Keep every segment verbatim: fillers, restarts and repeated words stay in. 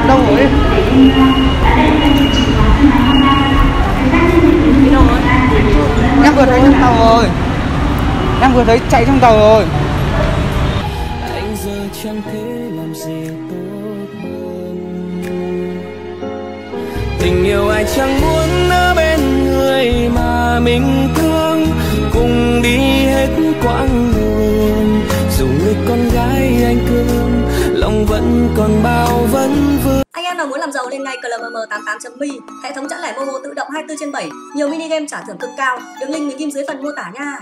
đâu rồi? Em vừa thấy trong tàu rồi. Em vừa thấy chạy trong tàu rồi. Anh giờ chẳng thể làm gì tốt hơn. Tình yêu ai chẳng muốn ở bên người mà mình thương, cùng đi hết quãng đường. Dù người con gái anh thương, lòng vẫn còn bao vấn vương. Anh em nào muốn làm giàu lên ngay cờ lờ em tám tám chấm mi, hệ thống trả lẻ Momo tự động hai mươi tư trên bảy, nhiều mini game trả thưởng cực cao. Đường link mình ghim dưới phần mô tả nha.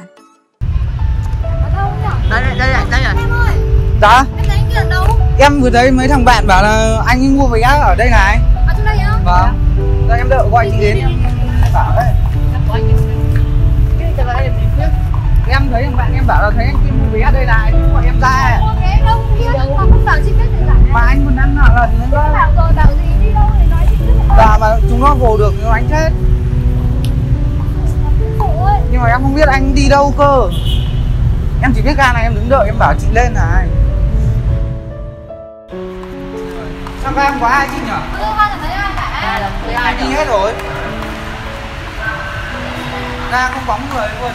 Đây đây đây đây rồi. Em ơi. Dạ. Em thấy anh Kiền đâu? Em vừa thấy mấy thằng bạn bảo là anh ấy mua vé ở đây này. Ở trong đây hả? Vâng. Giờ em đợi gọi chị đến em bảo đấy. Em thấy thằng bạn em bảo là thấy anh kia mua vé ở đây này, gọi em ra. Mua vé đâu kia? Mà không bảo chị biết gì cả. Mà anh còn ăn nợ lần nữa. Bảo rồi bảo gì đi đâu thì nói chị biết. Dạ mà chúng nó vô được nhưng anh chết. Nhưng mà em không biết anh đi đâu cơ. Em chỉ biết ga này em đứng đợi em bảo chị lên này. Sao ga không có ai chị nhỉ? Ừ, ba là thấy ai cả. Ai đi hết rồi. Ga không bóng người luôn.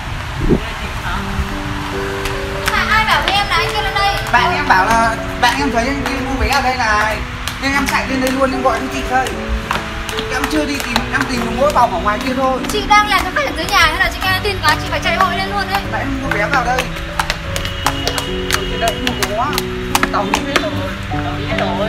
Mà ai bảo với em là anh kia lên đây? Bạn em bảo là bạn em thấy anh đi mua vé ở đây này. Nên em chạy lên đây luôn em gọi cho chị đây. Em chưa đi tìm, em tìm mỗi vòng ở ngoài kia thôi. Chị đang làm cho khách ở dưới nhà hay là chị nghe tin quá chị phải chạy vội lên luôn đấy. Tại em mua vé vào đây. Chị đợi mua quá. Tàu đi hết rồi. Tàu đi hết rồi.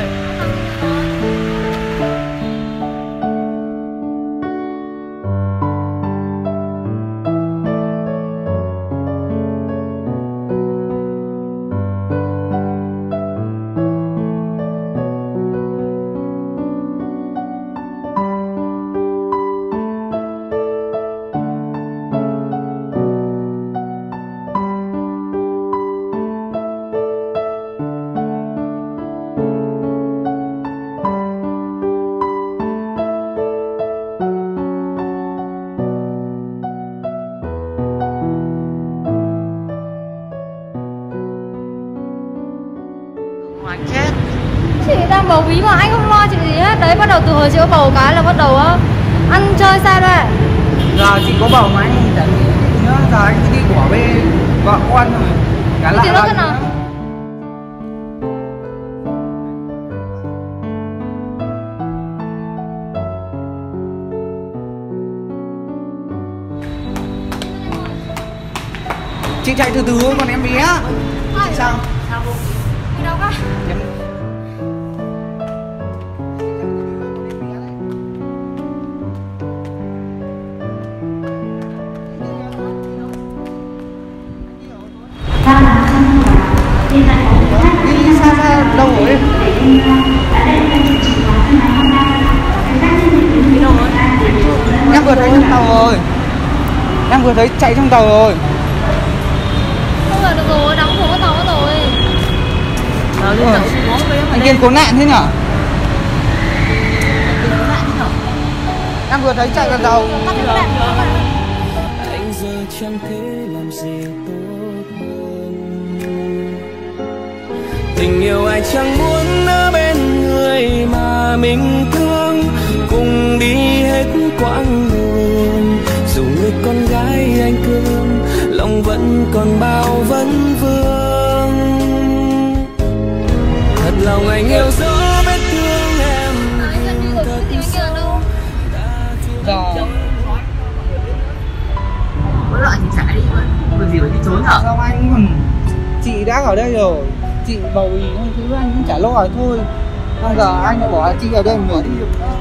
Anh chết. Chị đang bầu ví mà anh không lo chị gì hết. Đấy bắt đầu từ hồi chị có bầu cái là bắt đầu á ăn chơi sao đây. Giờ chị có bầu mà anh chẳng nghĩ nữa. Giờ anh cứ đi bỏ bê vợ con rồi. Cả Chị nói cái nào? Chị chạy từ từ thôi còn em bé. Chị sao? Sao không? Đi đâu cơ? Em... Đi xa xa đâu rồi? Đi đâu rồi? Em vừa thấy trong tàu rồi. Em vừa thấy chạy trong tàu rồi. Không là được rồi, đóng của cái tàu đó rồi. Rồi lên tàu có vé Anh Kiên cố nạn thế nhở? Em vừa thấy chạy vào tàu. Anh giờ chẳng thể làm gì tốt hơn. Tình yêu ai chẳng muốn ở bên người mà mình thương, cùng đi hết quãng đường. Dù người con gái anh thương, lòng vẫn còn bao vấn vương. Thật lòng anh yêu dấu vết thương em. Thật sâu. Giờ có loại thì trả đi thôi. Còn gì phải đi trốn hả? sao anh còn... Chị đã ở đây rồi. Chị bầu ý không thứ anh cũng chả lo rồi thôi. Bây giờ anh lại bỏ chị ở đây mình đi được nữa.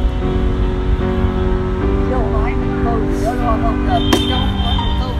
Đâu mà anh bầu gì đó lo không? Giờ đi đâu có một câu.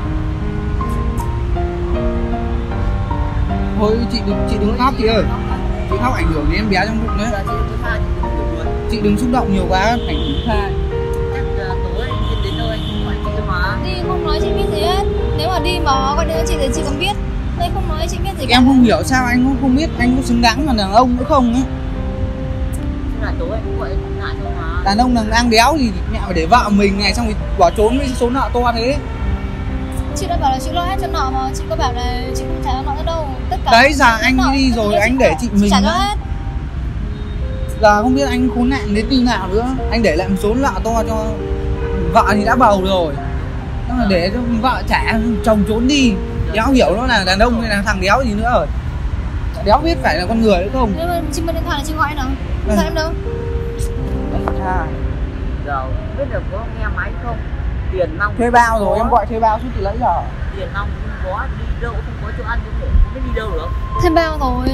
Thôi chị đừng, chị đừng khóc chị ơi. Chị khóc ảnh hưởng đến em bé trong bụng đấy. Chị đừng xúc động nhiều quá, ảnh hưởng thai. Chắc tối anh Kiên đến đâu anh không hỏi chị mà. Đi không nói chị biết gì hết. Nếu mà đi mà gọi điện cho chị thì chị còn biết. Đây không nói chị biết gì cả. Em không hiểu sao anh cũng không biết anh có xứng đáng là đàn ông nữa không ấy. Chứ là tối anh cũng gọi em lại thôi mà. Đàn ông là đang đéo thì mẹ phải để vợ mình này xong rồi bỏ trốn với số nợ to thế. Chị đã bảo là chị lo hết cho nợ mà. Chị có bảo là chị không trả nợ nữa đâu. Tất cả Đấy giờ anh đi rồi anh để chị mình trả cho hết. Giờ không biết anh khốn nạn đến từ nào nữa. Anh để lại một số nợ to cho vợ thì đã bầu rồi, nhưng mà để cho vợ trả chồng trốn đi. Đéo hiểu nó là đàn ông hay là thằng đéo gì nữa rồi. Đéo biết phải là con người nữa không. Nhưng mà chị mượn điện thoại là chị gọi em đâu? Điện thoại em đâu? À, Giờ biết được có nghe máy không? Tiền nong thuê bao rồi, em gọi thuê bao suốt từ lấy giờ. Tiền nong không có, đi đâu không có chỗ ăn chứ không biết đi đâu được. Thêm bao rồi.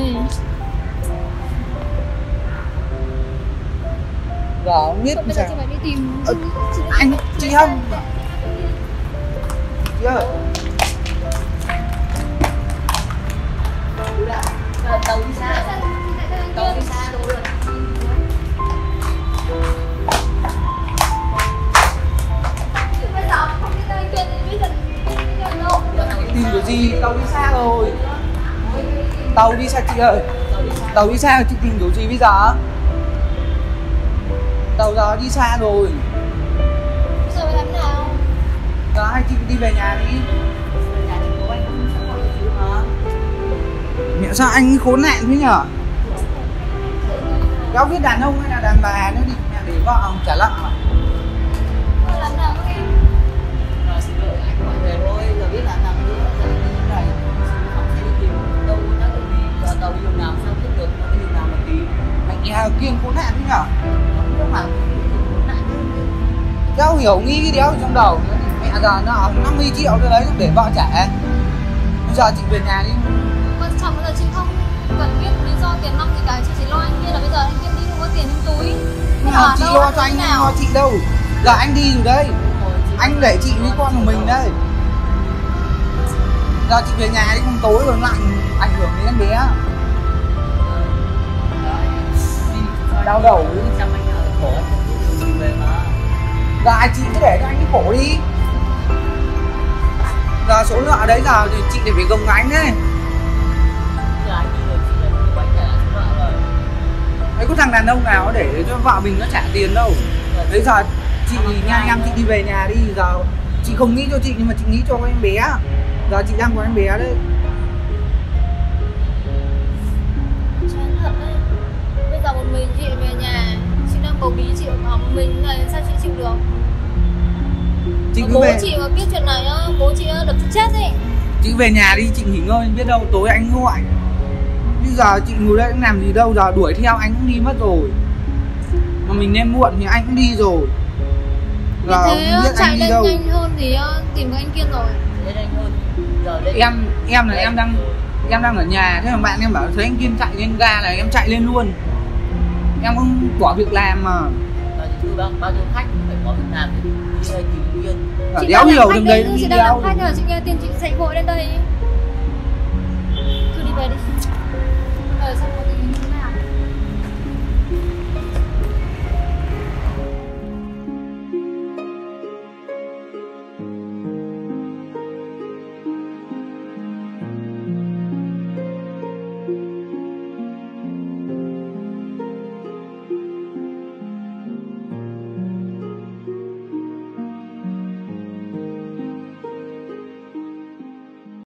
Giờ không biết Bây giờ sao. chị phải đi tìm Ờ, chị, anh, chị không. Chị ơi. Tàu đi xa, tàu đi xa rồi. Tìm kiểu gì, tàu đi xa rồi. Tàu đi xa chị ơi. Tàu đi xa chị tìm kiểu gì bây giờ? Tàu giờ đi xa rồi. Bây giờ phải làm thế nào? Giờ hai chị đi về nhà đi. Mẹ sao anh khốn nạn thế nhở? Cháu biết đàn ông hay là đàn bà nữa đi mẹ để vợ ông trả lận mà. Phải làm thế nào các em? Rồi xin lỗi anh gọi về thôi, giờ biết là làm gì giờ đi như này. Không thể đi tìm đâu nó được đi, giờ tàu đi đường nào sao biết được nó đi đường nào mà tìm. Mày nhà kiêng khốn nạn thế nhở? Không mà khốn nạn chứ. Cháu hiểu nghĩ cái đéo ở trong đầu nữa. Mẹ giờ nó năm mươi triệu cái đấy để vợ trả. Bây giờ chị về nhà đi. Quan trọng bây giờ chị không cần biết lý do tiền nong gì cả, chị chỉ lo anh Kiên là bây giờ anh Kiên đi không có tiền trong túi. Nhưng mà chị lo cho anh, anh lo chị đâu. Giờ anh đi rồi đấy. Anh để chị với con của mình đây. Giờ chị về nhà đi, không tối rồi lại ảnh hưởng đến em bé. Đau đầu. Chăm anh ở khổ anh không đi về mà. Giờ chị cứ để cho anh cái khổ đi. Giờ số nợ đấy giờ thì chị để phải gồng gánh đấy. Giờ anh đi rồi chị lại không quánh trả số nợ rồi. Đấy có thằng đàn ông nào để cho vợ mình nó trả tiền đâu. Đấy giờ chị nha em chị đi về nhà đi. Giờ chị không nghĩ cho chị nhưng mà chị nghĩ cho em bé. Giờ chị đang có em bé đấy. Chán thật đấy. Bây giờ một mình chị về nhà, chị đang bầu bí chị ở một mình này sao chị chịu được? Chị cứ Bố về. chị mà biết chuyện này á, bố chị đập cho chết đi. Chị về nhà đi, chị nghỉ ngơi biết đâu tối anh gọi. Bây giờ chị ngồi đây làm gì đâu, giờ đuổi theo anh cũng đi mất rồi. Mà mình nên muộn thì anh cũng đi rồi. Như thế chạy lên nhanh hơn thì tìm cái anh Kiên rồi. Lên nhanh hơn. Giờ lên. Em em là em đang em đang ở nhà, thế mà bạn em bảo thấy anh Kiên chạy lên ga là em chạy lên luôn. Em không bỏ việc làm mà. Giờ thì bao bao nhiêu khách phải có việc làm thì đi đây tìm Kiên. Chị đéo hiểu đường đấy chị đi đang làm đâu. khách rồi chị nghe tiền chị chạy vội lên đây. Cứ đi về đi.